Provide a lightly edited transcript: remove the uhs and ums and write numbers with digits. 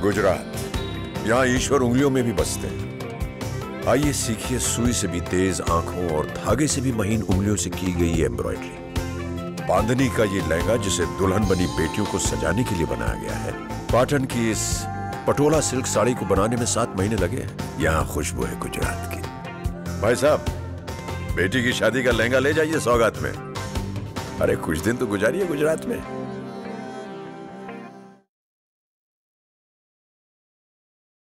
गुजरात, यहाँ ईश्वर उंगलियों में भी बसते हैं। आइए सीखिए सुई से भी तेज आंखों और धागे से भी महीन उंगलियों से की गई एम्ब्रॉयडरी। बांधनी का ये लहंगा जिसे दुल्हन बनी बेटियों को सजाने के लिए बनाया गया है। पाटन की इस पटोला सिल्क साड़ी को बनाने में 7 महीने लगे हैं। यहाँ खुशबू है गुजरात की। भाई साहब, बेटी की शादी का लहंगा ले जाइए सौगात में। अरे कुछ दिन तो गुजारिए गुजरात में।